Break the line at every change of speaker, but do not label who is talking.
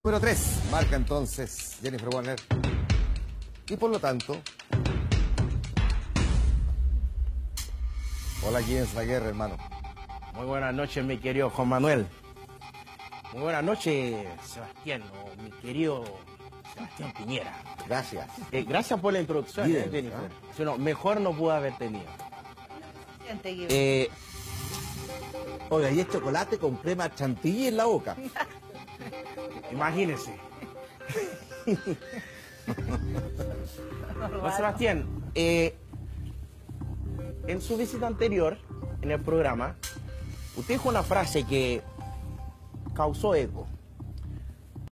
Número 3, marca entonces Jennifer Warner. Y por lo tanto... Hola, Jens Laguerre, hermano.
Muy buenas noches, mi querido Juan Manuel. Muy buenas noches, Sebastián, o mi querido Sebastián Piñera.
Gracias.
Gracias por la introducción,
Bien,
Jennifer. Si no, mejor no pudo haber tenido.
Oiga, y es chocolate con crema chantilly en la boca.
Imagínese. Don Sebastián, en su visita anterior, en el programa, usted dijo una frase que causó eco.